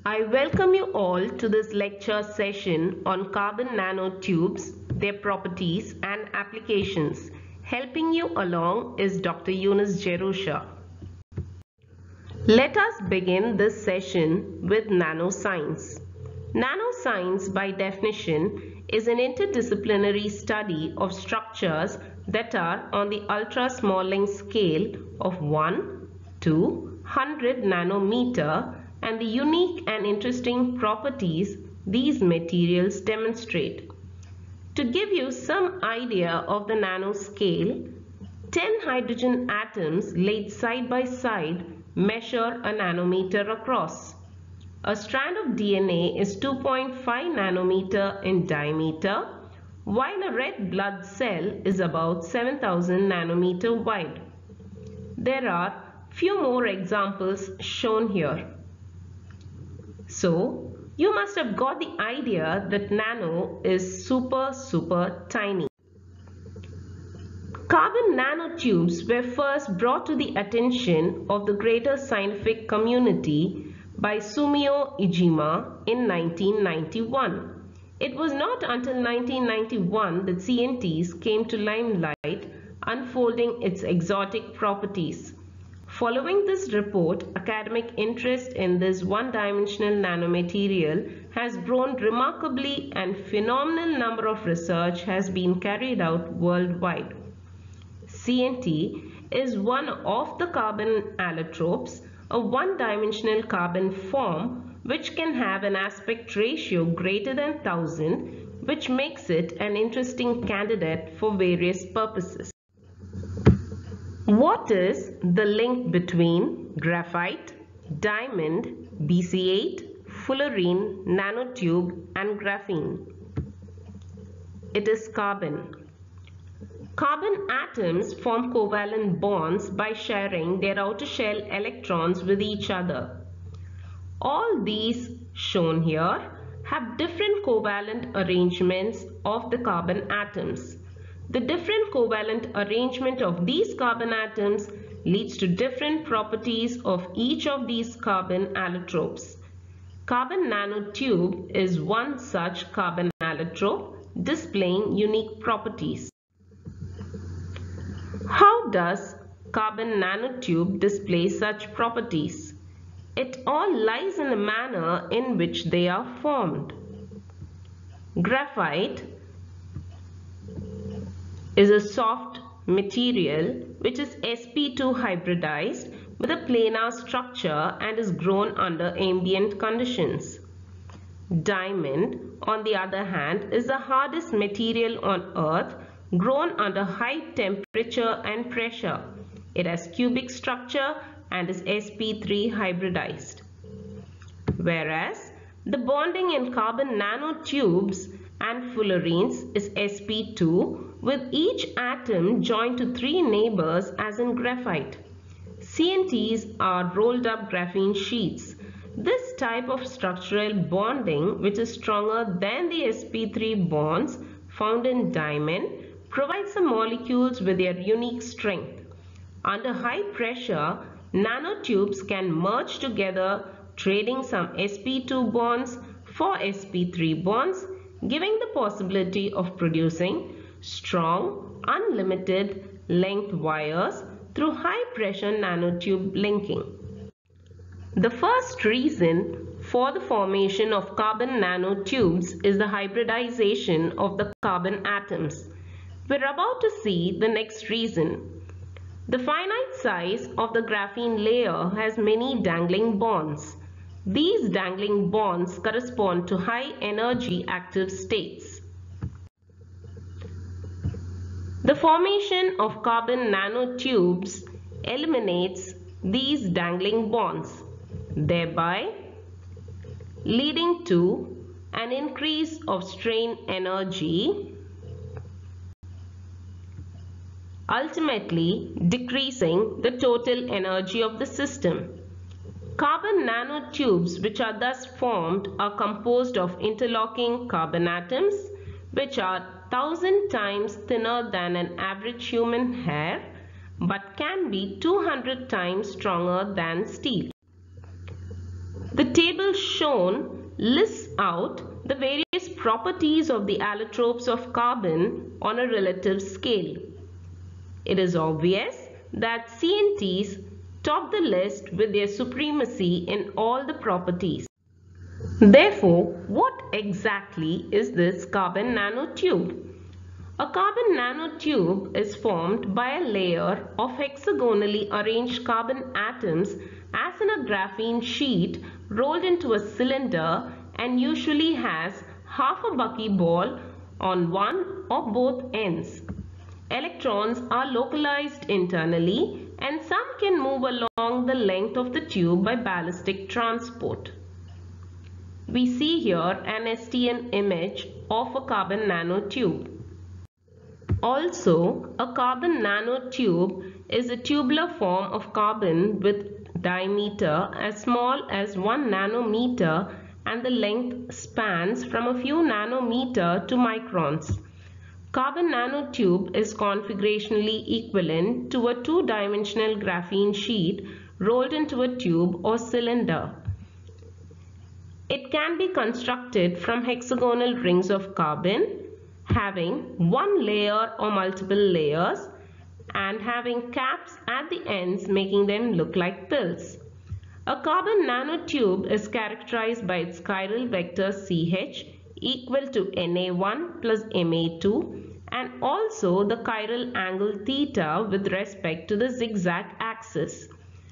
I welcome you all to this lecture session on carbon nanotubes, their properties and applications. Helping you along is Dr. Yunus Jerusha. Let us begin this session with nanoscience. Nanoscience, by definition, is an interdisciplinary study of structures that are on the ultra-small length scale of 1 to 100 nanometer and the unique and interesting properties these materials demonstrate. To give you some idea of the nanoscale, 10 hydrogen atoms laid side by side measure a nanometer across. A strand of DNA is 2.5 nanometer in diameter, while a red blood cell is about 7,000 nanometer wide. There are few more examples shown here. So, you must have got the idea that nano is super tiny. Carbon nanotubes were first brought to the attention of the greater scientific community by Sumio Ijima in 1991. It was not until 1991 that CNTs came to limelight, unfolding its exotic properties. Following this report, academic interest in this one-dimensional nanomaterial has grown remarkably and phenomenal number of research has been carried out worldwide. CNT is one of the carbon allotropes, a one-dimensional carbon form which can have an aspect ratio greater than 1000, which makes it an interesting candidate for various purposes. What is the link between graphite, diamond, BC8, fullerene, nanotube and graphene? It is carbon. Carbon atoms form covalent bonds by sharing their outer shell electrons with each other. All these shown here have different covalent arrangements of the carbon atoms. The different covalent arrangement of these carbon atoms leads to different properties of each of these carbon allotropes. Carbon nanotube is one such carbon allotrope displaying unique properties. How does carbon nanotube display such properties? It all lies in the manner in which they are formed. Graphite is a soft material which is sp2 hybridized with a planar structure and is grown under ambient conditions. Diamond, on the other hand, is the hardest material on earth grown under high temperature and pressure. It has cubic structure and is sp3 hybridized. Whereas the bonding in carbon nanotubes and fullerenes is sp2 with each atom joined to 3 neighbors as in graphite. CNTs are rolled up graphene sheets. This type of structural bonding, which is stronger than the sp3 bonds found in diamond, provides the molecules with their unique strength. Under high pressure, nanotubes can merge together, trading some sp2 bonds for sp3 bonds, giving the possibility of producing strong, unlimited length wires through high pressure nanotube linking. The first reason for the formation of carbon nanotubes is the hybridization of the carbon atoms. We're about to see the next reason. The finite size of the graphene layer has many dangling bonds. These dangling bonds correspond to high energy active states. The formation of carbon nanotubes eliminates these dangling bonds, thereby leading to an increase of strain energy, ultimately decreasing the total energy of the system. Carbon nanotubes which are thus formed are composed of interlocking carbon atoms which are 1000 times thinner than an average human hair but can be 200 times stronger than steel. The The table shown lists out the various properties of the allotropes of carbon on a relative scale. It is obvious that CNTs top the list with their supremacy in all the properties. Therefore, what exactly is this carbon nanotube? A carbon nanotube is formed by a layer of hexagonally arranged carbon atoms as in a graphene sheet rolled into a cylinder and usually has half a buckyball on one or both ends. Electrons are localized internally and some can move along the length of the tube by ballistic transport. We see here an STM image of a carbon nanotube. Also, a carbon nanotube is a tubular form of carbon with diameter as small as 1 nanometer and the length spans from a few nanometer to microns. Carbon nanotube is configurationally equivalent to a two-dimensional graphene sheet rolled into a tube or cylinder. It can be constructed from hexagonal rings of carbon having one layer or multiple layers and having caps at the ends making them look like pills. A carbon nanotube is characterized by its chiral vector CH equal to Na1 plus Ma2 and also the chiral angle theta with respect to the zigzag axis.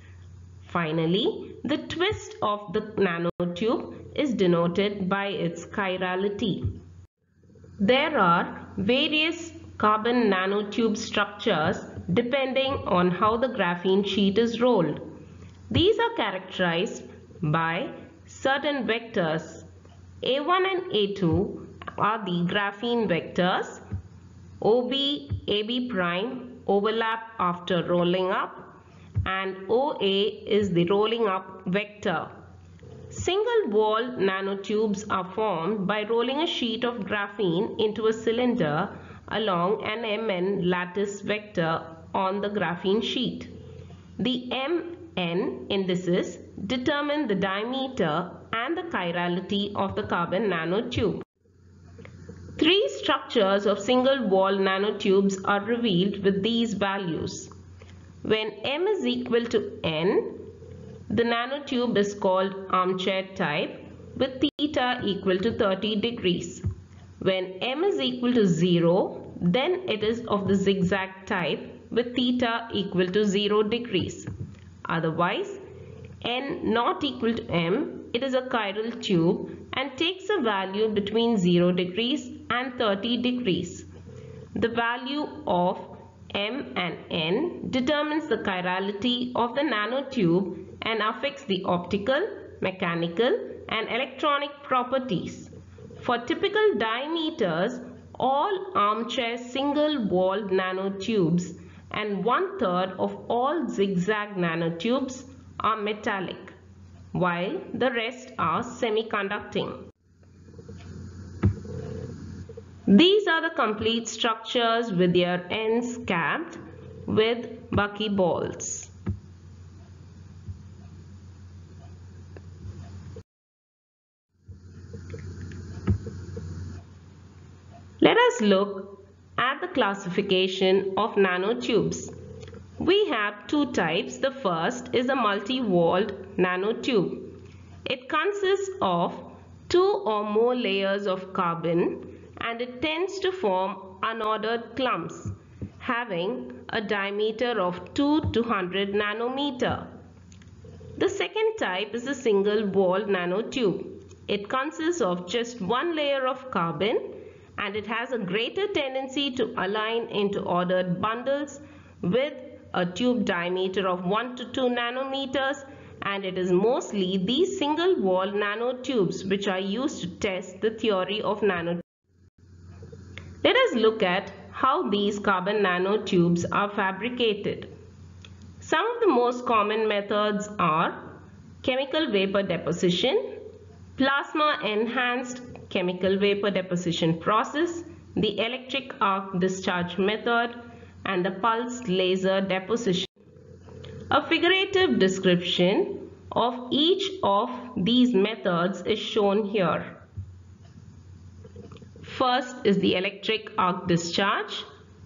Finally, the twist of the nanotube is denoted by its chirality. There are various carbon nanotube structures depending on how the graphene sheet is rolled. These are characterized by certain vectors. A1 and A2 are the graphene vectors. OB, AB prime overlap after rolling up and OA is the rolling up vector. Single wall nanotubes are formed by rolling a sheet of graphene into a cylinder along an Mn lattice vector on the graphene sheet. The Mn indices determine the diameter and the chirality of the carbon nanotube. Three structures of single wall nanotubes are revealed with these values. When M is equal to N, the nanotube is called armchair type with theta equal to 30 degrees. When M is equal to 0, then it is of the zigzag type with theta equal to 0 degrees. Otherwise, N not equal to M, it is a chiral tube and takes a value between 0 degrees and 30 degrees. The value of M and N determines the chirality of the nanotube and affects the optical, mechanical and electronic properties. For typical diameters, all armchair single-walled nanotubes and 1/3 of all zigzag nanotubes are metallic, while the rest are semiconducting. These are the complete structures with their ends capped with buckyballs. Let us look at the classification of nanotubes. We have two types. The first is a multi-walled nanotube. It consists of two or more layers of carbon and it tends to form unordered clumps having a diameter of 2 to 100 nanometer. The second type is a single-walled nanotube. It consists of just one layer of carbon and it has a greater tendency to align into ordered bundles with a tube diameter of 1 to 2 nanometers, and it is mostly these single-walled nanotubes which are used to test the theory of nanotubes. Let us look at how these carbon nanotubes are fabricated. Some of the most common methods are chemical vapor deposition, plasma-enhanced chemical vapor deposition process, the electric arc discharge method, and the pulsed laser deposition. A figurative description of each of these methods is shown here. First is the electric arc discharge,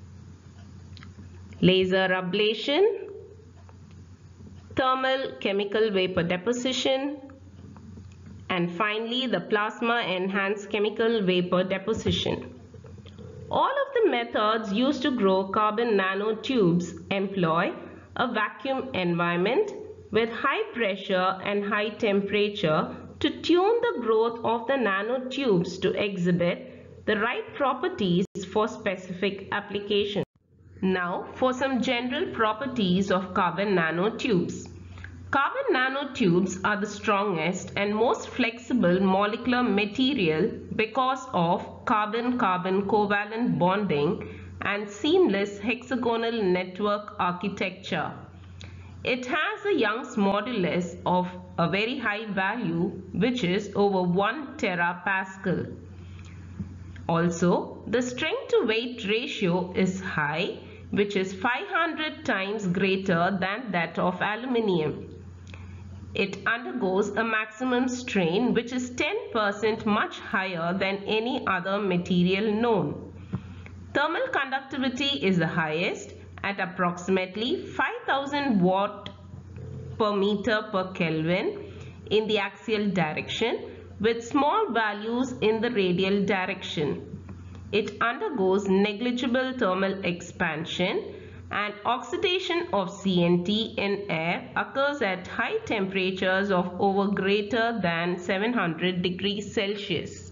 laser ablation, thermal chemical vapor deposition, and finally the plasma enhanced chemical vapor deposition. All of the methods used to grow carbon nanotubes employ a vacuum environment with high pressure and high temperature to tune the growth of the nanotubes to exhibit the right properties for specific applications. Now for some general properties of carbon nanotubes. Carbon nanotubes are the strongest and most flexible molecular material because of carbon-carbon covalent bonding and seamless hexagonal network architecture. It has a Young's modulus of a very high value, which is over 1 terapascal. Also, the strength to weight ratio is high, which is 500 times greater than that of aluminium. It undergoes a maximum strain which is 10% much higher than any other material known. Thermal conductivity is the highest at approximately 5000 watt per meter per Kelvin in the axial direction with small values in the radial direction. It undergoes negligible thermal expansion and oxidation of CNT in air occurs at high temperatures of over greater than 700 degrees Celsius.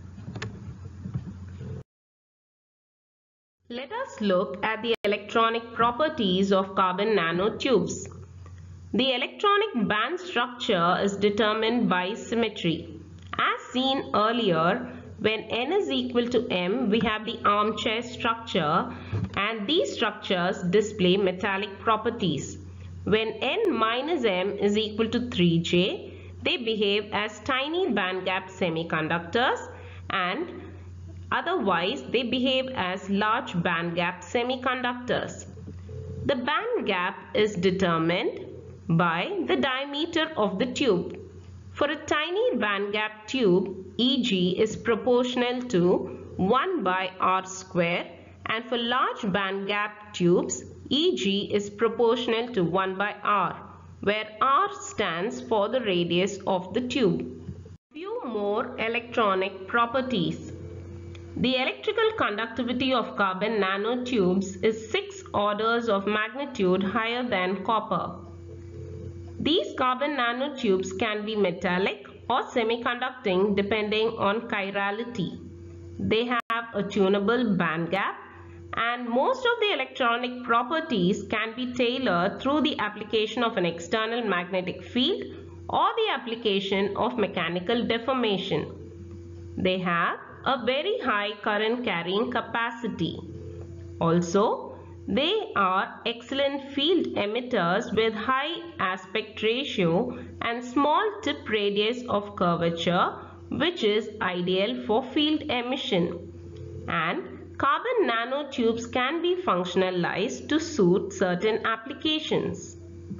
Let us look at the electronic properties of carbon nanotubes. The electronic band structure is determined by symmetry. As seen earlier, when n is equal to m, we have the armchair structure, and these structures display metallic properties. When n minus m is equal to 3j, they behave as tiny bandgap semiconductors, and otherwise they behave as large bandgap semiconductors. The bandgap is determined by the diameter of the tube. For a tiny bandgap tube, Eg is proportional to 1 by r square, and for large bandgap tubes, Eg is proportional to 1 by r, where r stands for the radius of the tube. Few more electronic properties. The electrical conductivity of carbon nanotubes is 6 orders of magnitude higher than copper. These carbon nanotubes can be metallic or semiconducting depending on chirality. They have a tunable bandgap, and most of the electronic properties can be tailored through the application of an external magnetic field or the application of mechanical deformation. They have a very high current carrying capacity. Also, they are excellent field emitters with high aspect ratio and small tip radius of curvature, which is ideal for field emission. And carbon nanotubes can be functionalized to suit certain applications.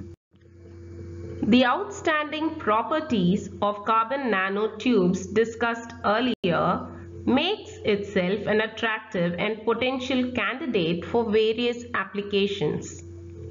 The outstanding properties of carbon nanotubes discussed earlier makes itself an attractive and potential candidate for various applications.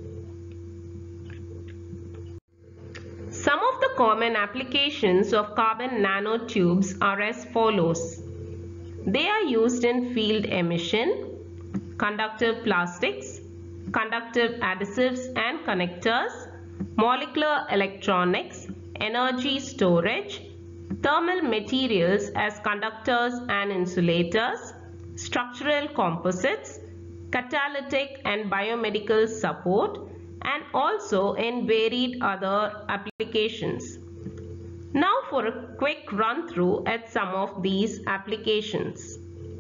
Some of the common applications of carbon nanotubes are as follows. They are used in field emission, conductive plastics, conductive adhesives and connectors, molecular electronics, energy storage, thermal materials as conductors and insulators, structural composites, catalytic and biomedical support, and also in varied other applications. Now for a quick run through at some of these applications.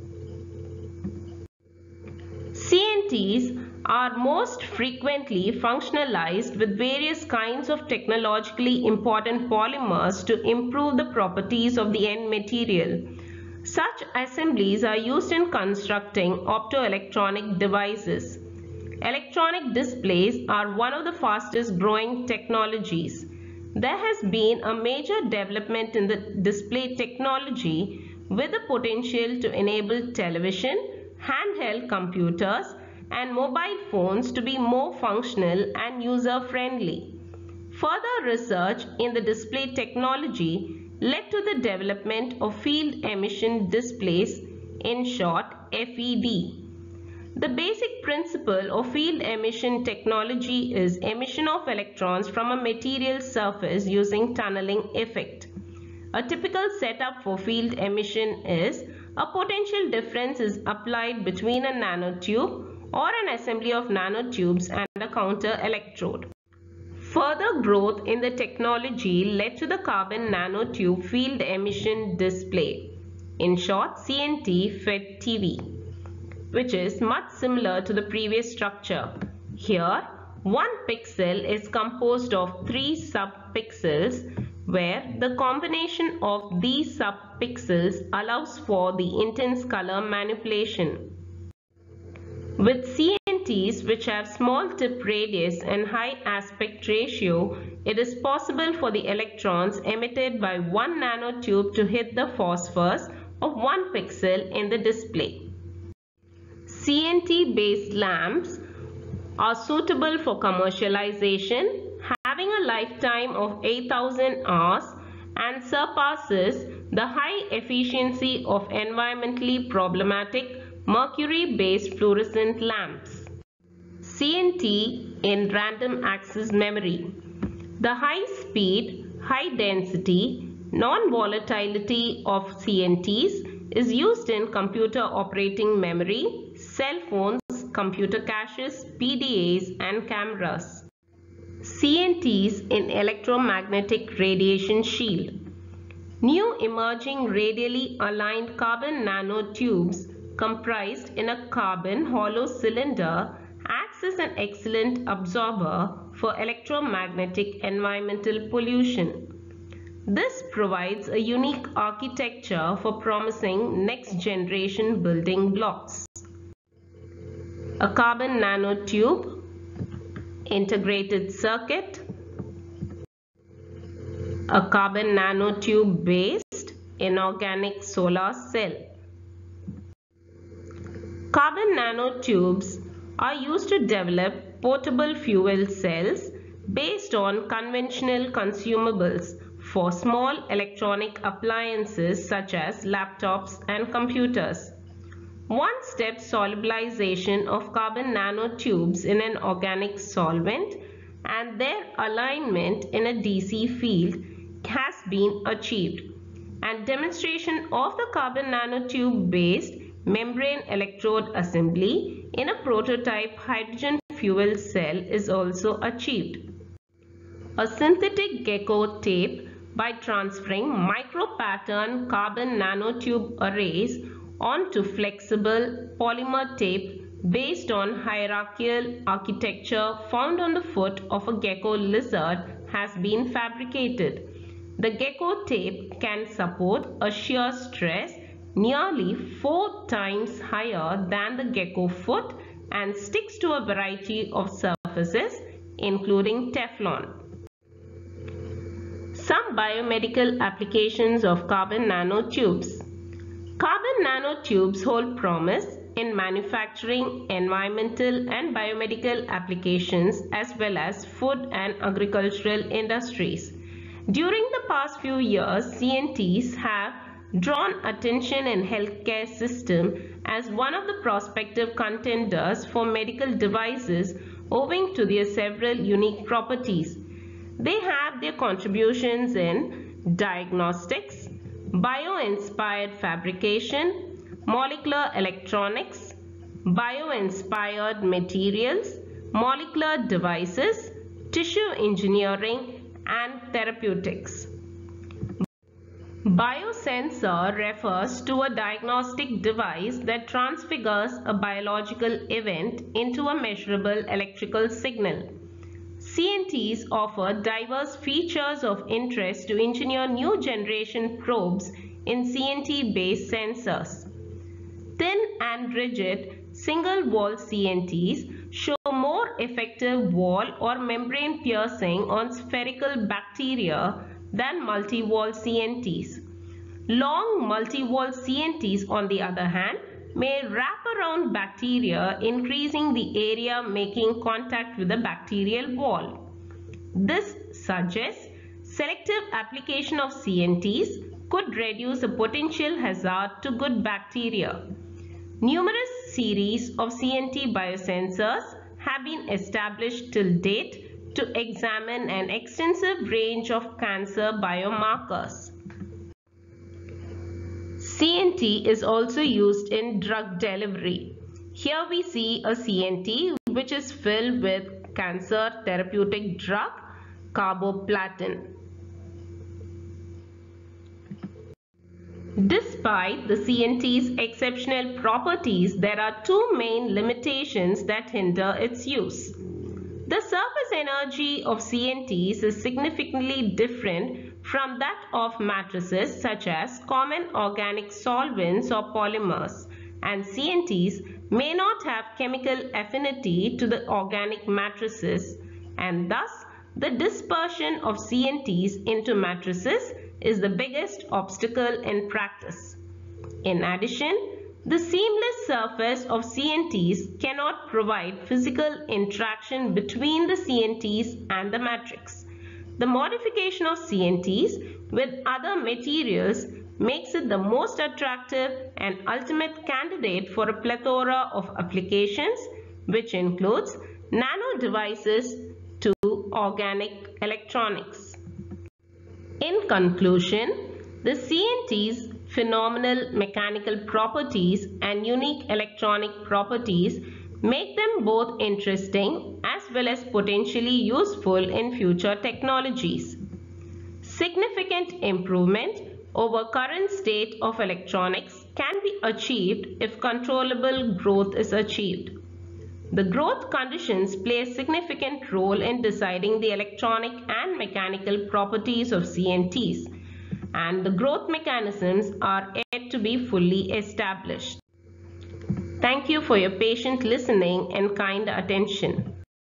CNTs are most frequently functionalized with various kinds of technologically important polymers to improve the properties of the end material. Such assemblies are used in constructing optoelectronic devices. Electronic displays are one of the fastest growing technologies. there has been a major development in the display technology with the potential to enable television, handheld computers, and mobile phones to be more functional and user-friendly. Further research in the display technology led to the development of field emission displays, in short FED. The basic principle of field emission technology is emission of electrons from a material surface using tunneling effect. A typical setup for field emission is a potential difference is applied between a nanotube or an assembly of nanotubes and a counter electrode. Further growth in the technology led to the carbon nanotube field emission display, in short CNT FED TV, which is much similar to the previous structure. Here, one pixel is composed of 3 subpixels, where the combination of these subpixels allows for the intense color manipulation. With CNTs which have small tip radius and high aspect ratio, it is possible for the electrons emitted by one nanotube to hit the phosphors of 1 pixel in the display. CNT based lamps are suitable for commercialization, having a lifetime of 8,000 hours and surpasses the high efficiency of environmentally problematic mercury based fluorescent lamps. CNT in random access memory. The high speed, high density, non-volatility of CNTs is used in computer operating memory, cell phones, computer caches, PDAs and cameras. CNTs in electromagnetic radiation shield. New emerging radially aligned carbon nanotubes comprised in a carbon hollow cylinder acts as an excellent absorber for electromagnetic environmental pollution. This provides a unique architecture for promising next generation building blocks. A carbon nanotube, integrated circuit, a carbon nanotube based inorganic solar cell. Carbon nanotubes are used to develop portable fuel cells based on conventional consumables for small electronic appliances such as laptops and computers. One-step solubilization of carbon nanotubes in an organic solvent and their alignment in a DC field has been achieved, and demonstration of the carbon nanotube based membrane electrode assembly in a prototype hydrogen fuel cell is also achieved. A synthetic gecko tape by transferring micro-pattern carbon nanotube arrays onto flexible polymer tape based on hierarchical architecture found on the foot of a gecko lizard has been fabricated. The gecko tape can support a shear stress nearly 4 times higher than the gecko foot and sticks to a variety of surfaces including Teflon. Some biomedical applications of carbon nanotubes. Carbon nanotubes hold promise in manufacturing, environmental and biomedical applications as well as food and agricultural industries. During the past few years, CNTs have drawn attention in healthcare system as one of the prospective contenders for medical devices owing to their several unique properties. They have their contributions in diagnostics, bio-inspired fabrication, molecular electronics, bio-inspired materials, molecular devices, tissue engineering, and therapeutics. Biosensor refers to a diagnostic device that transfigures a biological event into a measurable electrical signal. CNTs offer diverse features of interest to engineer new generation probes in CNT-based sensors. Thin and rigid single-wall CNTs show more effective wall or membrane piercing on spherical bacteria than multi-wall CNTs. Long multi-wall CNTs, on the other hand, may wrap around bacteria, increasing the area making contact with the bacterial wall. This suggests selective application of CNTs could reduce a potential hazard to good bacteria. Numerous series of CNT biosensors have been established till date to examine an extensive range of cancer biomarkers. CNT is also used in drug delivery. Here we see a CNT which is filled with cancer therapeutic drug carboplatin. Despite the CNT's exceptional properties, there are two main limitations that hinder its use. The surface energy of CNTs is significantly different from that of matrices such as common organic solvents or polymers, and CNTs may not have chemical affinity to the organic matrices, and thus the dispersion of CNTs into matrices is the biggest obstacle in practice. In addition, the seamless surface of CNTs cannot provide physical interaction between the CNTs and the matrix. The modification of CNTs with other materials makes it the most attractive and ultimate candidate for a plethora of applications, which includes nano devices to organic electronics. In conclusion, the CNT's phenomenal mechanical properties and unique electronic properties make them both interesting as well as potentially useful in future technologies. Significant improvement over current state of electronics can be achieved if controllable growth is achieved. The growth conditions play a significant role in deciding the electronic and mechanical properties of CNTs, and the growth mechanisms are yet to be fully established. Thank you for your patient listening and kind attention.